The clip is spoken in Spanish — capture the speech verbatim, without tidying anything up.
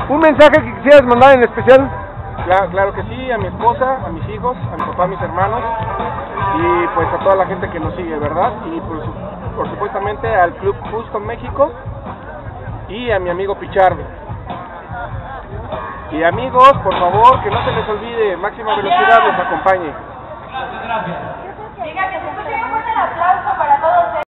¿Un mensaje que quisieras mandar en especial? Claro, claro que sí, a mi esposa, a mis hijos, a mi papá, a mis hermanos y pues a toda la gente que nos sigue, ¿verdad? Y por, su, por supuestamente al Club Custom México y a mi amigo Pichardo. Y amigos, por favor, que no se les olvide, máxima velocidad les acompañe. Gracias. Diga que se escuche el aplauso.